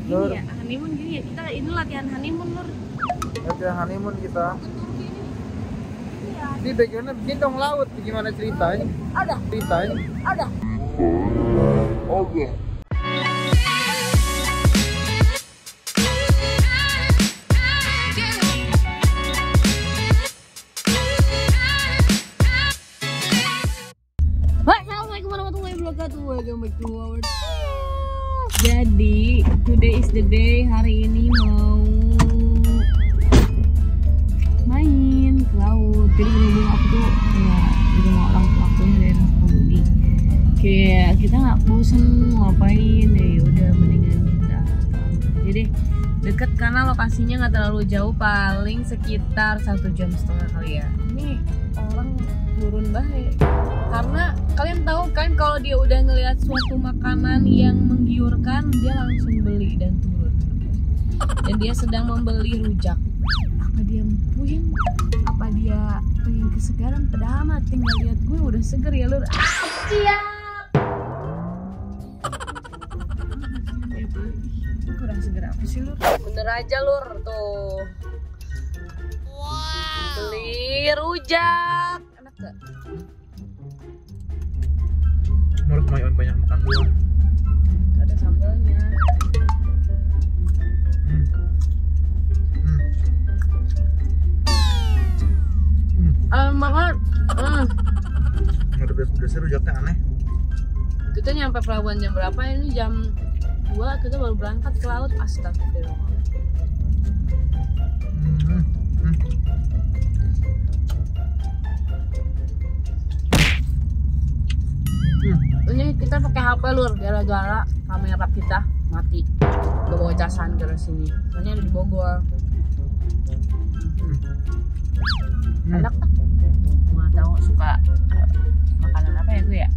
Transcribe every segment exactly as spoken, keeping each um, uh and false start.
Lur. Gini ya, honeymoon gini ya. Kita ini latihan honeymoon, Lur. Latihan honeymoon kita. Ini backgroundnya gendong laut, gimana ceritanya? Ada, Ceritanya? ada. Oke. Assalamualaikum warahmatullahi wabarakatuh. Welcome back to our Jadi, today is the day. Hari ini mau main ke laut. Jadi berhubung aku tuh ya di rumah orang tua aku yang daerah Sukabumi. Kayak kita nggak bosen ngapain ya, udah mendingan kita. Jadi deket karena lokasinya nggak terlalu jauh, paling sekitar satu jam setengah kali ya. Ini orang turun bahaya. Karena kalian tahu kan kalau dia udah ngelihat suatu makanan yang menggiurkan, dia langsung beli dan turun. Dan dia sedang membeli rujak. Apa dia puyeng? Apa dia pengen kesegaran? Padahal mah tinggal lihat gue udah seger ya, Lur. Ah, siap. Kurang seger apa sih, Lur? Bener aja, Lur, tuh. Wow. Beli rujak. Enak gak? Menurut Mayon banyak makan buah. Ada sambalnya. Hmm. Hmm. Hmm. Enak banget. Hmm. Udah biasa rujaknya aneh. Kita nyampe pelabuhan jam berapa? Ini jam dua, kita baru berangkat ke laut. Astagfirullah. Hmm. Hmm. Hmm. Ini kita pakai H P, Lur, gara-gara kamera kita mati. Gak bawa casan ke sini. Soalnya ada di Bogor. Hmm. Enak tak? Gak tahu suka uh, makanan apa ya gue ya.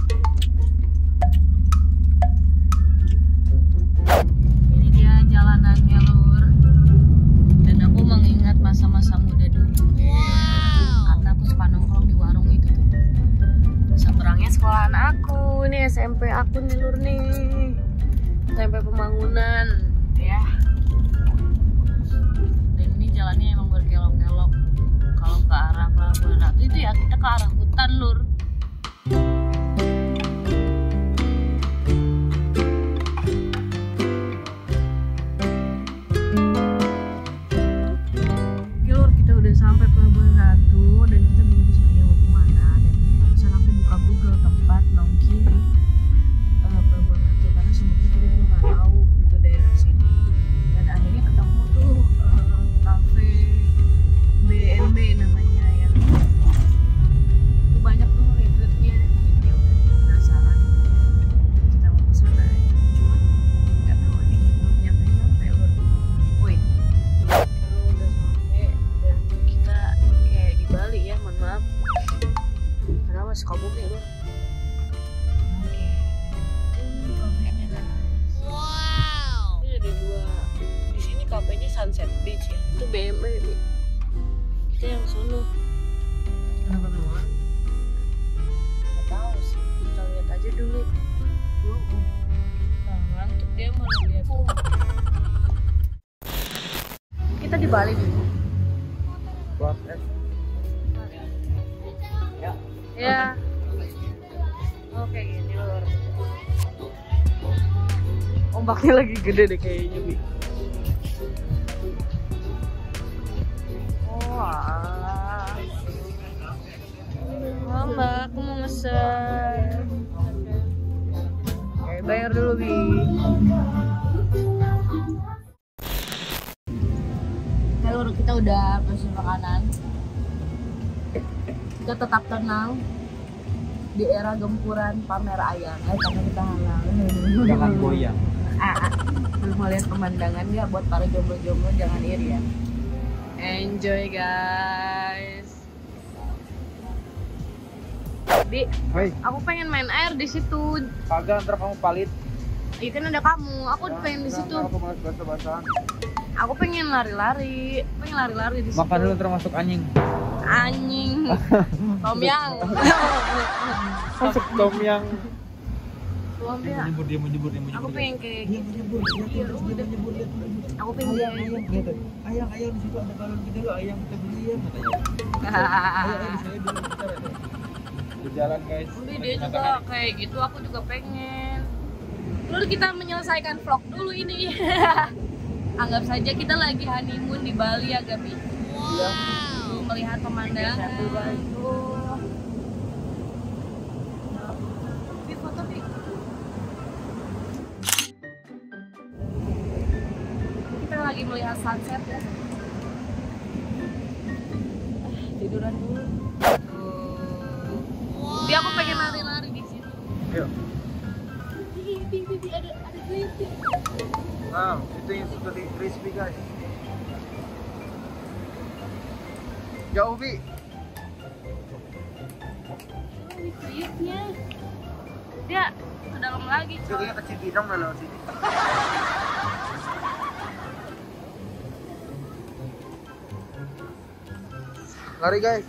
Ini dia jalanannya, Lur. Dan aku mengingat masa-masa muda dulu. Wow. Karena aku suka nongkrong di warung itu tuh. Seberangnya sekolahan aku, ini S M P aku nih, Lur nih. S M P Pembangunan, ya. Dan ini jalannya emang berkelok-kelok. Kalau ke arah Pelabuhan Ratu itu ya kita ke arah hutan, Lur. Oke, Lur, kita udah sampai Pelabuhan Ratu dan kita bingung sebenarnya mau kemana. Dan barusan aku buka Google tempat nongki di uh, Pelabuhan Ratu karena sebelumnya kita juga nggak tahu itu daerah sini. Dan akhirnya ketemu tuh uh, cafe B and B namanya, yang itu banyak tuh reviewnya. Jadi ya udah penasaran, kita mau kesana aja. Cuman nggak tahu nih belum nyampe nyampe, Lur. Woi, kalau udah sampai dan kita kayak di Bali ya, mohon maaf. Karena masih Sukabumi, Lur. Oke, ini kafenya, guys. Wow. Ini ada dua. Di sini kafenya Sunset Beach ya. Itu B M W. Kita yang sono. Kenapa dua? Nggak tahu sih. Kita lihat aja dulu. Nah, ngantuk dia malah lihat. Kita di Bali nih. Buat es. Ya. Oke, gini, Lur. Ombaknya lagi gede deh kayaknya, Bi. Oh, alah. Oh, Mbak, aku mau ngesen. Oke, bayar dulu, Bi. Oke, Lur, kita udah pesen makanan. Kita tetap tenang di era gempuran pamer ayam. Eh, karena kita halal. Jangan goyang. Ah, ah. Belum mau lihat pemandangan ya, buat para jomblo-jomblo jangan iri ya. Enjoy, guys. Bi, Hei, aku pengen main air di situ. kagak ntar kamu palit. Iya kan ada kamu. Aku pengen di situ. Aku mau basah-basahan. Aku pengen lari-lari. Pengen lari-lari di situ. Makan dulu termasuk anjing. Anjing. Tom Yang. Masuk tom yang. Tuang dia. Nyebur dia mau nyebur dia mau Aku nyebur. pengen kayak Dia gitu. mau nyebur. Iya, Dia mau udah. nyebur lihat. Aku pengen Ayam kayak ayam gitu. lihat. Ayam ayam di situ ada balon gitu loh, ayam kita beli ya katanya. Ayo ayo di sini dulu kita ada. Berjalan guys. Udah dia juga kayak gitu, aku juga pengen. Lalu kita menyelesaikan vlog dulu ini. Anggap saja kita lagi honeymoon di Bali ya Gabi. Iya. Tuh, melihat pemandangan. Tuh. Bi, foto Bi. Kita lagi melihat sunset ya. Ah, tiduran dulu. Bi, aku pengen lari-lari di sini. Yuk. Bi, bi, bi, bi, ada ada kelinci. Wow, itu yang seperti crispy guys. Jauh Bi. Oh, ini kriuknya. Dia ke dalam lagi, coy. Jadinya kecil bidang lah lewat sini. Lari guys.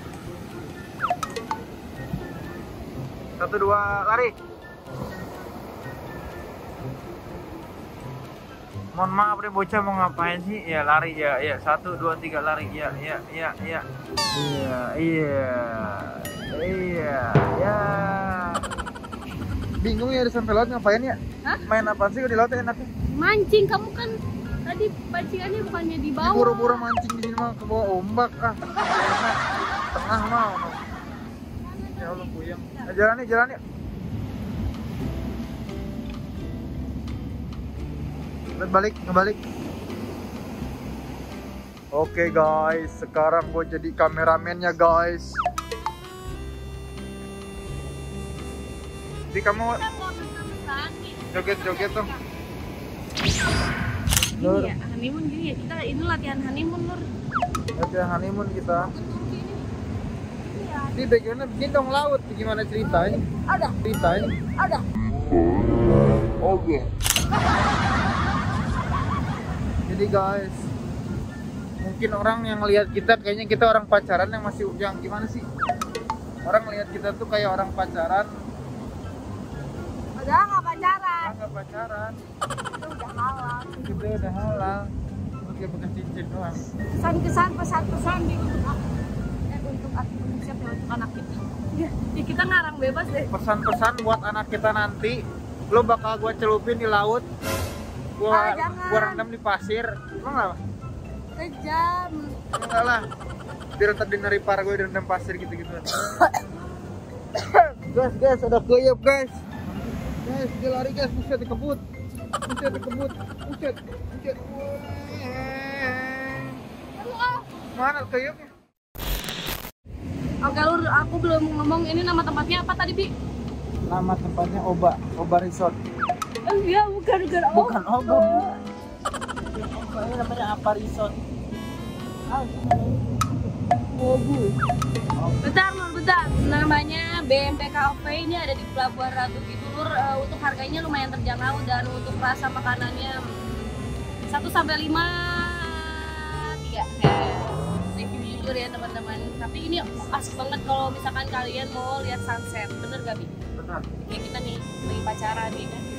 Satu dua lari. Mohon maaf deh bocah mau ngapain sih? Ya lari ya, ya satu dua tiga lari ya, ya, ya, ya, iya, iya, iya, ya. Bingung ya di sampai laut ngapain ya? Hah? Main apa sih di laut enaknya? Mancing, kamu kan tadi pancingannya bukannya di bawah. Buru-buru mancing di sini mah ke bawah ombak ah. Enak. Tengah mau. Ya Allah puyeng. Eh, jalan nih, jalan yuk. Balik, ngebalik. Oke guys, sekarang gue jadi kameramennya guys. Jadi kamu joget-joget tuh. Ini ya, honeymoon gini ya. Kita ini latihan honeymoon, Nur. Latihan honeymoon kita. Gini. Iya. Di backgroundnya gendong laut, gimana ceritanya? Ada, Ceritanya? ada. Oke. Jadi guys, mungkin orang yang lihat kita kayaknya kita orang pacaran yang masih yang gimana sih? Orang lihat kita tuh kayak orang pacaran. Udah nggak pacaran. Orang nggak pacaran. Itu udah halal. Kita udah halal. Oke, bekas cincin doang. Kesan-kesan, pesan-pesan di untuk aku. Eh, untuk aku, untuk siapa ya? Untuk anak kita. Ya, ya kita ngarang bebas deh. Pesan-pesan buat anak kita nanti, lo bakal gua celupin di laut. Gua, Ah, jangan. gua rendam di pasir. Emang apa? Kejam. Enggak lah. Biar ntar di neripar gue direndam pasir gitu-gitu. Guys, guys, ada kuyup guys. Guys, dia lari guys, buset dikebut. Buset dikebut. Buset, buset. Mana kuyupnya? Oke, Lur, aku belum ngomong ini nama tempatnya apa tadi, Bi? Nama tempatnya Oba, Oba Resort. Oh iya, bukan bukan Oba. Bukan Oba. Ini namanya apa Resort? Ah, Obu. Bentar, Lur, bentar. Namanya B M P Cafe, ini ada di Pelabuhan Ratu gitu, Lur. Uh, untuk harganya lumayan terjangkau dan untuk rasa makanannya satu sampai lima tiga. Review jujur ya teman-teman. Tapi ini asik banget kalau misalkan kalian mau lihat sunset. Bener gak, Bi? benar. Kayak kita nih lagi pacaran nih kan.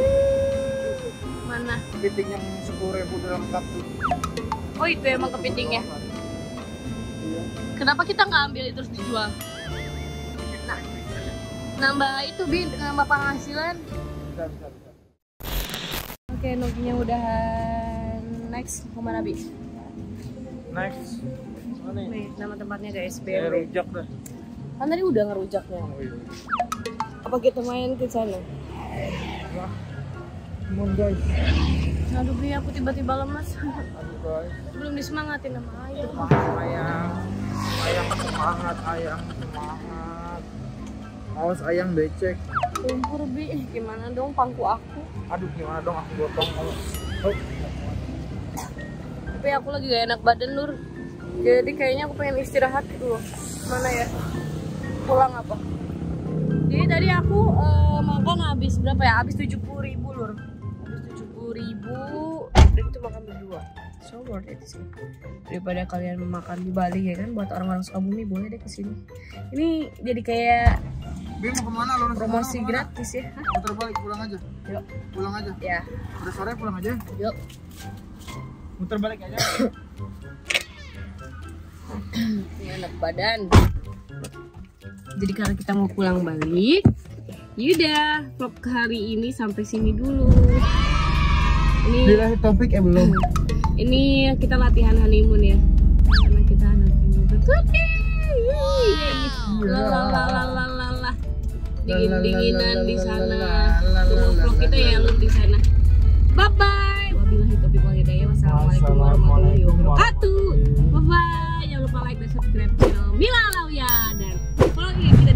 Mana? Kepiting yang sepuluh ribu dalam cup tuh. Oh itu emang kepitingnya. Iya. Kenapa kita nggak ambil itu terus dijual? Nah, nambah itu Bi, nambah penghasilan. Bisa, bisa, bisa. Oke, Nokinya udahan. Next kemana Bi? Next. Mana nih? Nih nama tempatnya guys, B Kayak M P. rujak dah. Kan tadi udah ngerujaknya. Oh iya. Apa kita main ke sana? Wah. Mun guys. Aduh Bi, aku tiba-tiba lemas. Aduh guys. Belum disemangatin sama ayah. Semangat ayang. Ayang semangat, ayang semangat. Awas ayang becek. Lumpur Bi, eh, gimana dong pangku aku? Aduh gimana dong aku gotong. Oh. Tapi aku lagi gak enak badan Lur. Jadi kayaknya aku pengen istirahat dulu. Mana ya? Pulang apa? Jadi tadi aku uh, makan habis berapa ya? Habis tujuh puluh ribu Lur. Habis tujuh puluh ribu dan itu makan berdua. So worth it sih. Daripada kalian makan di Bali ya kan, buat orang-orang Sukabumi boleh deh kesini. Ini jadi kayak Bim mau kemana lo? promosi gratis ya. Hah? Muter balik pulang aja. Yuk. Pulang aja. Ya. Udah sore pulang aja. Yuk. Muter balik aja. Ini enak badan. Jadi karena kita mau pulang balik, yaudah vlog hari ini sampai sini dulu. Ini Bila topik eh belum. ini kita latihan honeymoon ya. Karena kita honeymoon betul. Lalalalalalala. Dingin-dinginan di sana. Tunggu vlog kita ya yang di sana. Bye bye. Wabillahi taufiq wal hidayah. Wassalamualaikum warahmatullahi wabarakatuh. Bye bye. Jangan lupa like dan subscribe channel Mila Alawiyah dan follow